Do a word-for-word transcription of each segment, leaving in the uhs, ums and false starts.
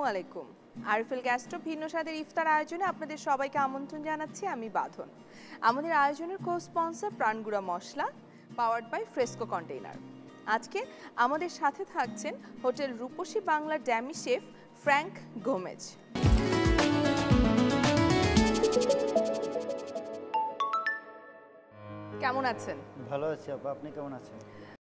আলাইকুম। RFL gastro ভিন্ন স্বাদের ইফতার আয়োজনে আপনাদের সবাইকে আমন্ত্রণ জানাচ্ছি আমি বাঁধন। আমাদের আয়োজনের কো স্পন্সর প্রাণগুড়া মশলা, পাওয়ার্ড বাই ফ্রেস্কো কন্টেইনার। আজকে আমাদের সাথে থাকছেন হোটেল রূপসী বাংলা ড্যামি শেফ ফ্র্যাঙ্ক গোমেজ। কেমন আছেন? ভালো আছি আপা, আপনি কেমন আছেন?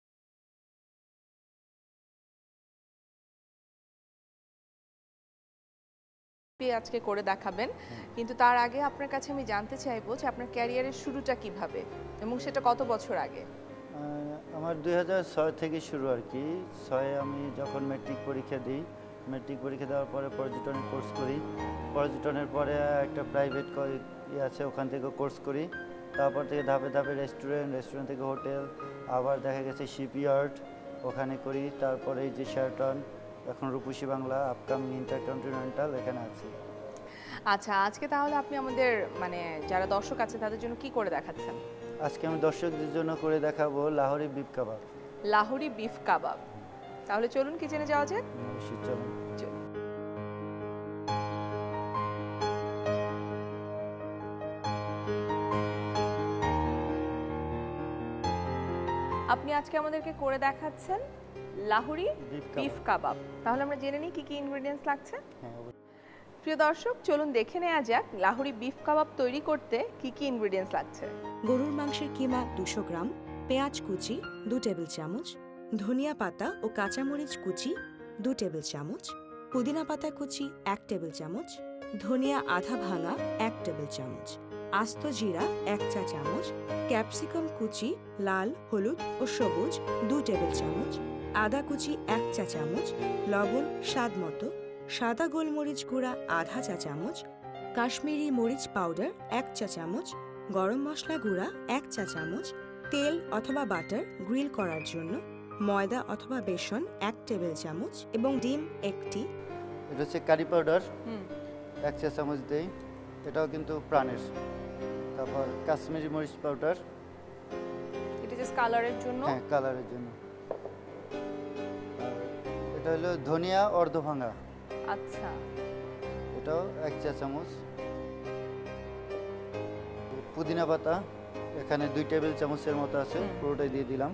আজকে করে দেখাবেন, কিন্তু তার আগে আপনার কাছে আমি জানতে চাইবো যে আপনার ক্যারিয়ারের শুরুটা কিভাবে এবং সেটা কত বছর আগে? আমার দুই হাজার ছয় থেকে শুরু আর কি। ছয়ে আমি যখন ম্যাট্রিক পরীক্ষা দিই, ম্যাট্রিক পরীক্ষা দেওয়ার পরে পর্যটনের কোর্স করি। পর্যটনের পরে একটা প্রাইভেট ইয়ে আছে, ওখান থেকে কোর্স করি। তারপর থেকে ধাপে ধাপে রেস্টুরেন্ট, রেস্টুরেন্ট থেকে হোটেল, আবার দেখা গেছে শিপইয়ার্ড, ওখানে করি। তারপরে এই যে শেরাটন, এখন রূপসী বাংলা, আপকামিং ইন্টারকন্টিনেন্টাল, এখানে আছি। আচ্ছা, আজকে তাহলে আপনি আমাদের মানে যারা দর্শক আছে তাদের জন্য কি করে দেখাচ্ছেন? আজকে আমি দর্শকদের জন্য করে দেখাবো Lahori beef kebab. Lahori beef kebab. তাহলে চলুন কিচেনে যাওয়া যাক। অবশ্যই চলুন। আপনি আজকে আমাদেরকে করে দেখাচ্ছেন লাহোরি বিফ কাবাব। তাহলে আমরা জেনে নিই কি কি ইনগ্রেডিয়েন্টস লাগছে। প্রিয় দর্শক, চলুন দেখে নেওয়া যাক লাহোরি বিফ কাবাব তৈরি করতে কি কি ইনগ্রেডিয়েন্টস লাগছে। গরুর মাংসের কিমা দুশো গ্রাম, পেঁয়াজ কুচি দু টেবিল চামচ, ধনিয়া পাতা ও কাঁচামরিচ কুচি দু টেবিল চামচ, পুদিনা পাতা কুচি এক টেবিল চামচ, ধনিয়া আধা ভাঙা এক টেবিল চামচ, আস্ত জিরা এক চা চামচ, ক্যাপসিকাম কুচি লাল, হলুদ ও সবুজ দু টেবিল চামচ, আদা কুচি এক চা চামচ, লবণ স্বাদ মতো, সাদা গোলমরিচ গুঁড়া আধা চা চামচ, কাশ্মীরি মরিচ পাউডার এক চা চামচ, গরম মশলা গুঁড়া এক চা চামচ, তেল অথবা বাটার গ্রিল করার জন্য, ময়দা অথবা বেসন এক টেবিল চামচ এবং ডিম একটি। এটা হচ্ছে কারি পাউডার এক চা চামচ দেই, এটাও কিন্তু প্রাণের। তারপর কাশ্মীরি মরিচ পাউডার, এটা জাস্ট কালারের জন্য। হ্যাঁ, কালারের জন্য। এটা হলো ধনিয়া অর্ধ ভাঙা। আচ্ছা, এটাও এক চা চামচ। পুদিনা পাতা এখানে দুই টেবিল চামচের মতো আছে, পুরোটাই দিয়ে দিলাম।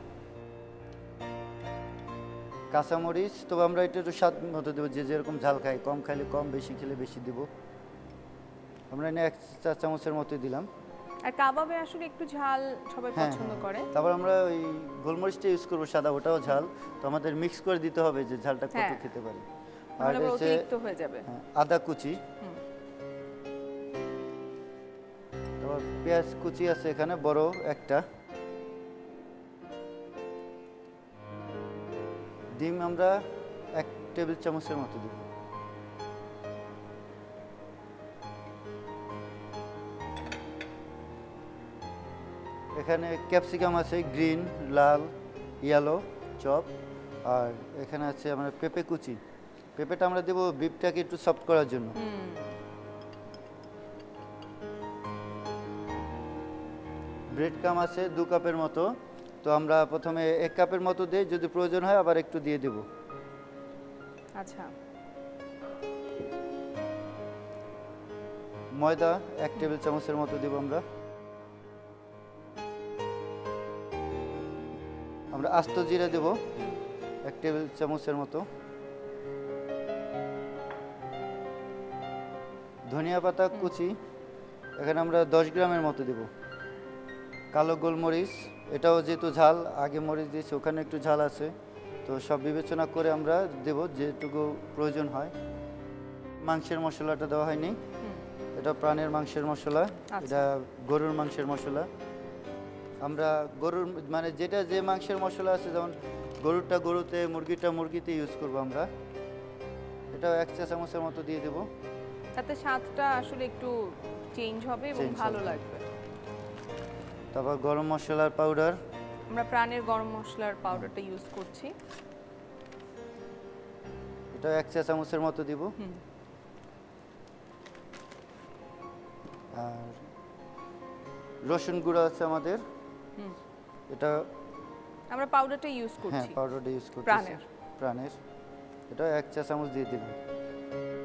কাঁচামরিচ তবে আমরা এটা একটু স্বাদ মতো দেবো, যে যেরকম ঝাল খাই, কম খাইলে কম, বেশি খেলে বেশি দিব। আমরা এনে এক চা চামচের মতো দিলাম। আর কাবাবে আসলে একটু ঝাল সবাই পছন্দ করে। তারপর আমরা ওই গোলমরিচটা ইউজ করবো সাদা, ওটাও ঝাল, তো আমাদের মিক্স করে দিতে হবে যে ঝালটা কত খেতে পারি। আর অতিরিক্ত হয়ে যাবে। আদা কুচি, তারপর পেঁয়াজ কুচি আছে এখানে বড় একটা, ডিম আমরা এক টেবিল চামচের মতো দিব। এখানে ক্যাপসিকাম আছে গ্রিন, লাল, ইয়েলো চপ, আর এখানে আছে আমরা পেঁপে কুচি। পেঁপেটা আমরা দেবো বিফটাকে একটু সফট করার জন্য। ব্রেড কাম আছে দু কাপের মতো, তো আমরা প্রথমে এক কাপের মতো দিই, যদি প্রয়োজন হয় আবার একটু দিয়ে দেব। আচ্ছা, ময়দা এক টেবিল চামচের মতো দিব আমরা। আমরা আস্ত জিরা দেব এক টেবিল চামচের মতো। ধনিয়া পাতা কুচি এখানে আমরা দশ গ্রামের মতো দেব। কালো গোলমরিচ, এটাও যেহেতু ঝাল, আগে মরিচ দিয়েছি, ওখানে একটু ঝাল আছে, তো সব বিবেচনা করে আমরা দেব যেটুকু প্রয়োজন হয়। মাংসের মশলাটা দেওয়া হয়নি, এটা প্রাণের মাংসের মশলা, এটা গরুর মাংসের মশলা। আমরা গরুর মানে যেটা যে মাংসের মশলা আছে, যেমন গরুরটা গরুতে, মুরগিটা মুরগিতে ইউজ করবো আমরা। এটাও এক চা চামচের মতো দিয়ে দেব, তাতে স্বাদটা আসলে একটু চেঞ্জ হবে এবং ভালো লাগবে। তারপর গরম মশলার পাউডার, আমরা প্রাণের গরম মশলার পাউডারটা ইউজ করছি, এটা এক চা চামচের মতো দিব। আর রসুন গুঁড়া আছে আমাদের, এটা আমরা পাউডারটা ইউজ করছি। হ্যাঁ, পাউডারটা ইউজ করছি, প্রাণের প্রাণের এটা এক চা চামচ দিয়ে দিলাম।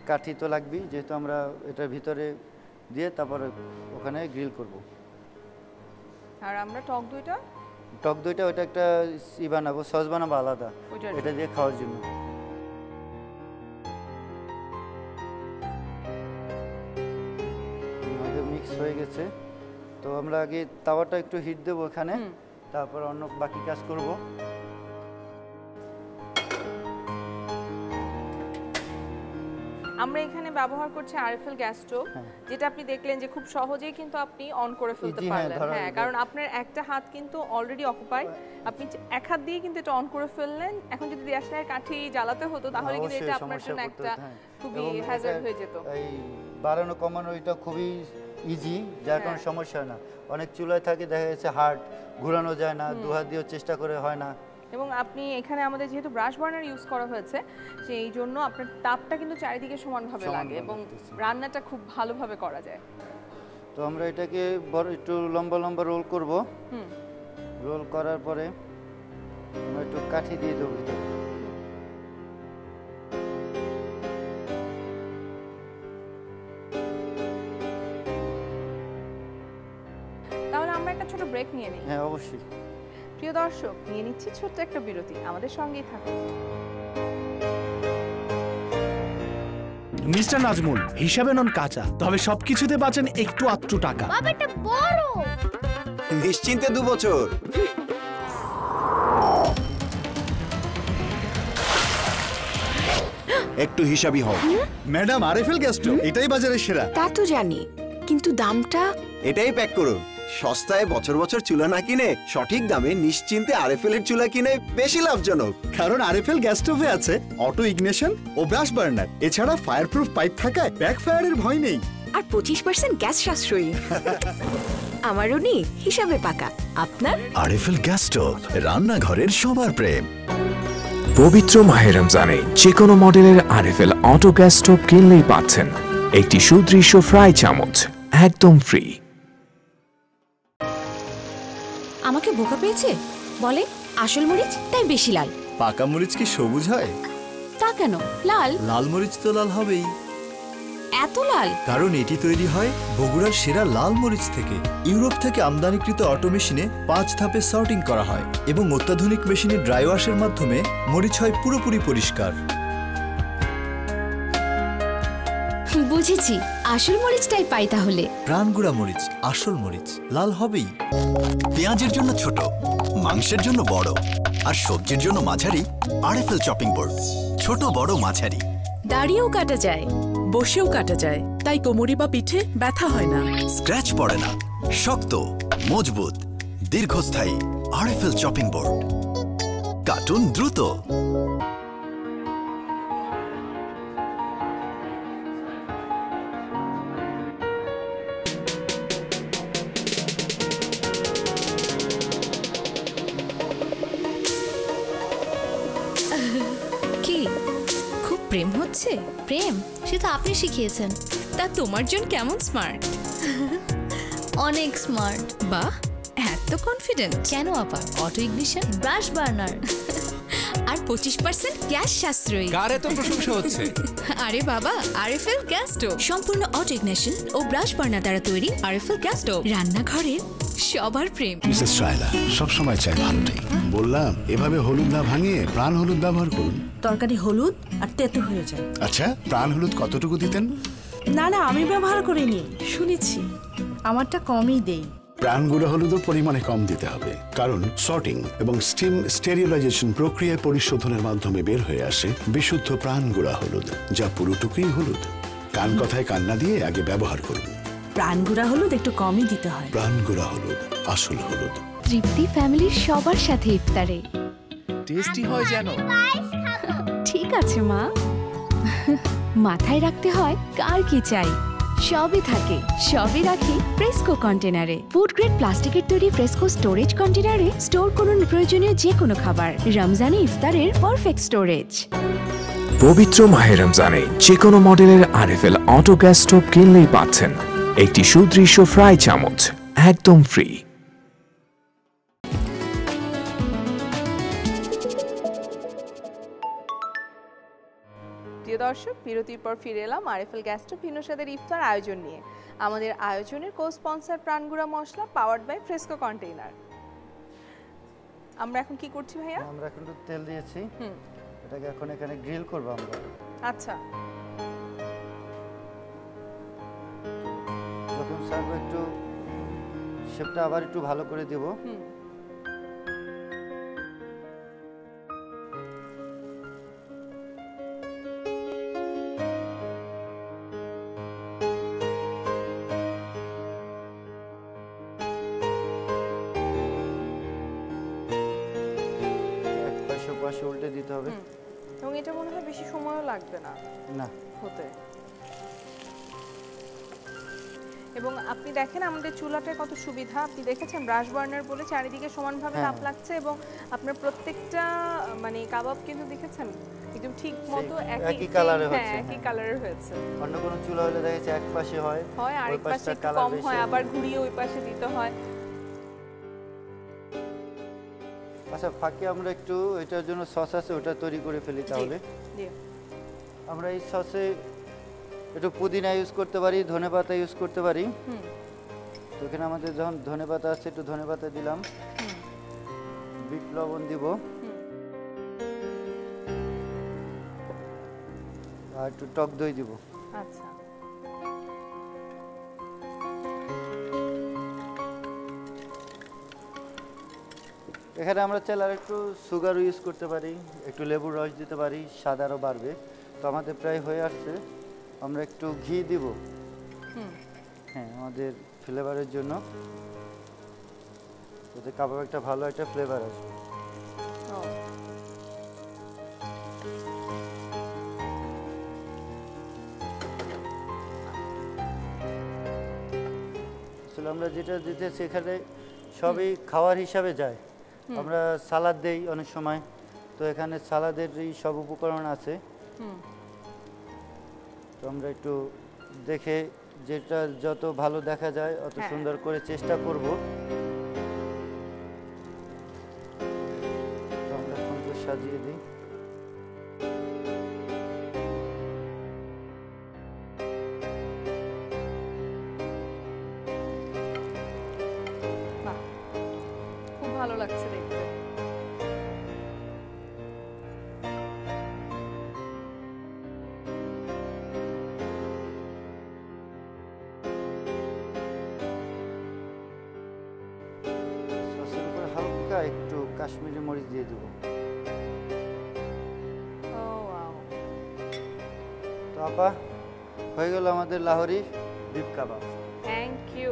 কাঠি তো লাগবেই, যেহেতু আমরা এটার ভিতরে দিয়ে তারপরে ওখানে গ্রিল করব। আর আমরা টক দইটা টক দইটা ওটা একটা ই বানাবো, সস বানাবো আলাদা, এটা দিয়ে খাওয়ার জন্য। আমাদের মিক্স হয়ে গেছে, তো আমরা আগে তাওয়াটা একটু হিট দেবো এখানে, তারপর অন্য বাকি কাজ করব। আমরা এখানে ব্যবহার করছি আরএফএল গ্যাস স্টোভ, যেটা আপনি দেখলেন যে খুব সহজেই কিন্তু আপনি অন করে ফেলতে পারলেন। হ্যাঁ, কারণ আপনার একটা হাত কিন্তু অলরেডি অকুপাই, আপনি এক হাত দিয়ে কিন্তু এটা অন করে ফেললেন। এখন যদি দেশলাইয়ের কাঠি জ্বালাতে হতো তাহলে কিন্তু এটা আপনার জন্য একটা খুবই হ্যাজার্ড হয়ে যেত। এই বাড়ানো কমানো এটা খুবই ইজি, যার কোনো সমস্যা না। অনেক চুলায় থাকে দেখা যাচ্ছে হার্ড, ঘোরানো যায় না, দু হাত দিয়েও চেষ্টা করে হয় না। এবং আপনি এখানে আমাদের যেহেতু ব্রাশ বার্নার ইউজ করা হয়েছে, সেই জন্য আপনার তাপটা কিন্তু চারিদিকে সমানভাবে লাগে এবং রান্নাটা খুব ভালোভাবে করা যায়। তো আমরা এটাকে বড় একটু লম্বা লম্বা রোল করব। হুম, রোল করার পরে আমরা একটু কাঠি দিয়ে দেবো ভিতরে। তাহলে আমরা একটা ছোট ব্রেক নিয়ে নিই। হ্যাঁ, অবশ্যই। প্রিয় দর্শক, নিয়ে নিচ্ছি ছোট্ট একটা বিরতি, আমাদের সঙ্গেই থাকুন। মিস্টার নাজমুল, হিসাবে নন কাঁচা, তবে সবকিছুতে বাঁচেন একটু আধটু টাকা। বাবাটা বড়, নিশ্চিন্তে দু বছর। একটু হিসাবই হও। ম্যাডাম, আরএফএল গ্যাস স্টোভ এটাই বাজারের সেরা। তা তো জানি, কিন্তু দামটা? এটাই প্যাক করুন। সস্তায় বছর বছর চুলা না কিনে সঠিক দামে নিশ্চিন্তে আরএফএল এর চুলা কিনে বেশি লাভজনক। কারণ আরএফএল গ্যাস স্টোভে আছে অটো ইগনিশন ও ব্রাশ বার্নার, এছাড়া ফায়ারপ্রুফ পাইপ থাকায় ব্যাক ফায়ারের ভয় নেই। আর পঁচিশ পার্সেন্ট গ্যাস সাশ্রয়ী। আমারও নেই, হিসাবে পাকা। আপনার? আরএফএল গ্যাস স্টোভ, রান্নাঘরের সবার প্রেম। পবিত্র মাহে রমজানে যে কোনো মডেলের আরএফএল অটো গ্যাস স্টোভ কিনলেই পাচ্ছেন একটি সুদৃশ্য ফ্রাই চামচ একদম ফ্রি। আমাকে বোকা পেয়েছে, বলে আসল মরিচ তাই বেশি লাল। পাকা মরিচ কি সবুজ হয়? তা কেন লাল? লাল মরিচ তো লাল হবেই, এত লাল কারণ এটি তৈরি হয় বগুড়ার সেরা লাল মরিচ থেকে। ইউরোপ থেকে আমদানিকৃত অটো মেশিনে পাঁচ ধাপে সর্টিং করা হয় এবং অত্যাধুনিক মেশিনে ড্রাই ওয়াশের মাধ্যমে মরিচ হয় পুরোপুরি পরিষ্কার। বুঝেছি, আসল মরিচটাই পাই তাহলে। প্রাণগুড়া মরিচ, আসল মরিচ, লাল হবেই। পেঁয়াজের জন্য ছোট, মাংসের জন্য বড়, আর সবজির জন্য মাঝারি আরএফএল চপিং বোর্ড। ছোট বড় মাঝারি, দাঁড়িয়েও কাটা যায়, বসেও কাটা যায়, তাই কোমরে বা পিঠে ব্যথা হয় না। স্ক্র্যাচ পড়ে না, শক্ত, মজবুত, দীর্ঘস্থায়ী আরএফএল চপিং বোর্ড। কাটুন দ্রুত। কি খুব প্রেম হচ্ছে? প্রেম সে তো আপনি শিখিয়েছেন। তা তোমার জন কেমন স্মার্ট? অনেক স্মার্ট। বাহ, এত কনফিডেন্ট কেন আপা? অটো ইগনিশন, ব্রাশ বার্নার আর পঁচিশ পার্সেন্ট গ্যাস সাশ্রয়ী। কার এত প্রশংসা হচ্ছে? আরে বাবা, আরএফএল গ্যাস স্টোভ সম্পূর্ণ অটো ইগনিশন ও ব্রাশ বার্নার দ্বারা তৈরি। আরএফএল গ্যাস স্টোভ, রান্নাঘরের সবার প্রেম। মিসেস শায়লা সবসময় চাই ভালোটাই। বললাম এভাবে হলুদ না ভাঙিয়ে প্রাণ হলুদ ব্যবহার করুন। তরকারি হলুদ আর তেতো হয়ে যায়। আচ্ছা, প্রাণ হলুদ কতটুকু দিতেন? না না, আমি ব্যবহার করিনি, শুনেছি। আমারটা কমই দেই। প্রাণ গুঁড়ো হলুদও পরিমাণে কম দিতে হবে, কারণ সর্টিং এবং স্টিম স্টেরিলাইজেশন প্রক্রিয়ায় পরিশোধনের মাধ্যমে বের হয়ে আসে বিশুদ্ধ প্রাণ গুঁড়া হলুদ, যা পুরোটুকুই হলুদ। কান কথায় কান্না দিয়ে আগে ব্যবহার করুন। প্রাণ গুঁড়া হলুদ একটু কমই দিতে হয়। প্রাণ গুঁড়া হলুদ, আসল হলুদ। তৃপ্তি ফ্যামিলির সবার সাথে ইফতারে। টেস্টি হয় যেন। ঠিক আছে মা, মাথায় রাখতে হয় কার কি চাই। সবই থাকে, সবই রাখি ফ্রেস্কো কন্টেনারে। ফুড গ্রেড প্লাস্টিকের তৈরি ফ্রেস্কো স্টোরেজ কন্টেনারে স্টোর করুন প্রয়োজনীয় যে কোনো খাবার। রমজানে ইফতারের পারফেক্ট স্টোরেজ। পবিত্র মাহে রমজানে যে কোনো মডেলের আরএফএল অটো গ্যাস স্টোভ কিনলেই পাচ্ছেন একটি সুদৃশ্য ফ্রাই চামচ একদম ফ্রি। প্রিয় দর্শক, বিরতির পর ফিরে এলাম আরএফএল গ্যাস স্টোভ ভিন্ন স্বাদের ইফতার আয়োজন নিয়ে। আমাদের আয়োজনের কো স্পন্সর প্রাণগুড়া মশলা, পাওয়ার্ড বাই ফ্রেস্কো কন্টেইনার। আমরা এখন কি করছি ভাইয়া? আমরা এখন একটু তেল দিয়েছি, হুম, এটাকে এখন এখানে গ্রিল করব আমরা। আচ্ছা, যখন সার্ভ একটু শেপটা আবার একটু ভালো করে দেব। হুম, পাশে উল্টে দিতে হবে। এবং এটা মনে হয় বেশি সময়ও লাগবে না না হতে। এবং আপনি দেখেন আমাদের চুলাটার কত সুবিধা, আপনি দেখেছেন ব্রাশ বার্নার বলে চারিদিকে সমানভাবে তাপ লাগছে এবং আপনার প্রত্যেকটা মানে কাবাব কিন্তু দেখেছেন একদম ঠিক মতো একই কালারে হচ্ছে, একই কালারের হয়েছে। অন্য কোনো চুলা হলে দেখা যাচ্ছে এক পাশে হয়, হয় আরেক পাশে একটু কম হয়, আবার ঘুরিয়ে ওই পাশে দিতে হয়। আচ্ছা, ফাঁকে আমরা একটু এটার জন্য সস আছে, ওটা তৈরি করে ফেলি। তাহলে আমরা এই সসে একটু পুদিনা ইউজ করতে পারি, ধনেপাতা ইউজ করতে পারি। তো এখানে আমাদের যখন ধনেপাতা আছে একটু ধনেপাতা দিলাম, বিট লবণ দিব, আর একটু টক দই দিব। আচ্ছা, এখানে আমরা চাইলে আর একটু সুগারও ইউজ করতে পারি, একটু লেবুর রস দিতে পারি, স্বাদ আরও বাড়বে। তো আমাদের প্রায় হয়ে আসছে, আমরা একটু ঘি দিব, হ্যাঁ, আমাদের ফ্লেভারের জন্য, যাতে কাবাব একটা ভালো একটা ফ্লেভার আসবে। আসলে আমরা যেটা দিতেছি এখানে সবই খাওয়ার হিসাবে যায়। আমরা সালাদ দেই অনেক সময়, তো এখানে সালাদের সব উপকরণ আছে। তো আমরা একটু দেখে যেটা যত ভালো দেখা যায় অত সুন্দর করে চেষ্টা করব। তো আমরা এখন সাজিয়ে দিই। খুব ভালো লাগছে দেখতে। সসের উপর হালকা একটু কাশ্মীরি মরিচ দিয়ে দেব। তো আপা, হয়ে গেল আমাদের Lahori beef kebab. Thank you.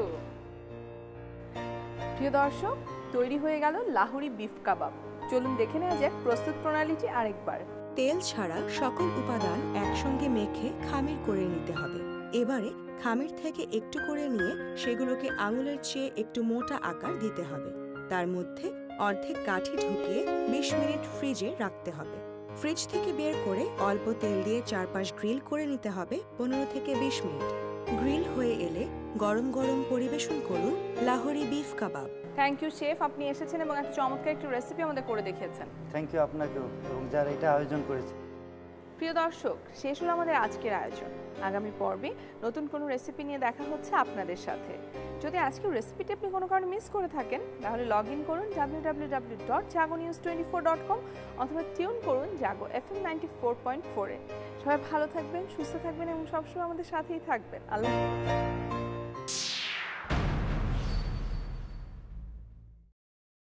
প্রিয় দর্শক, তৈরি হয়ে গেল লাহোরি বিফ কাবাব। চলুন দেখে নেওয়া যাক প্রস্তুত প্রণালীটি আরেকবার। তেল ছাড়া সকল উপাদান একসঙ্গে মেখে খামির করে নিতে হবে। এবারে খামির থেকে একটু করে নিয়ে সেগুলোকে আঙুলের চেয়ে একটু মোটা আকার দিতে হবে। তার মধ্যে অর্ধেক কাঠি ঢুকিয়ে বিশ মিনিট ফ্রিজে রাখতে হবে। ফ্রিজ থেকে বের করে অল্প তেল দিয়ে চারপাশ গ্রিল করে নিতে হবে পনেরো থেকে বিশ মিনিট। গ্রিল হয়ে এলে গরম গরম পরিবেশন করুন Lahori beef kebab. Thank you chef, আপনি এসেছেন এবং একটা চমৎকার একটি রেসিপি আমাদের করে দেখিয়েছেন। থ্যাংক ইউ আপনাকেও এবং যারা এটা আয়োজন করেছে। প্রিয় দর্শক, শেষ হলো আমাদের আজকের আয়োজন। আগামী পর্বে নতুন কোনো রেসিপি নিয়ে দেখা হচ্ছে আপনাদের সাথে। যদি আজকের রেসিপিটি আপনি কোনো কারণে মিস করে থাকেন তাহলে লগ ইন করুন W W W dot Jago news twenty four dot com অথবা টিউন করুন Jago F M ninety four point ফোরে। সবাই ভালো থাকবেন, সুস্থ থাকবেন এবং সবসময় আমাদের সাথেই থাকবেন। আল্লাহ হাফেজ।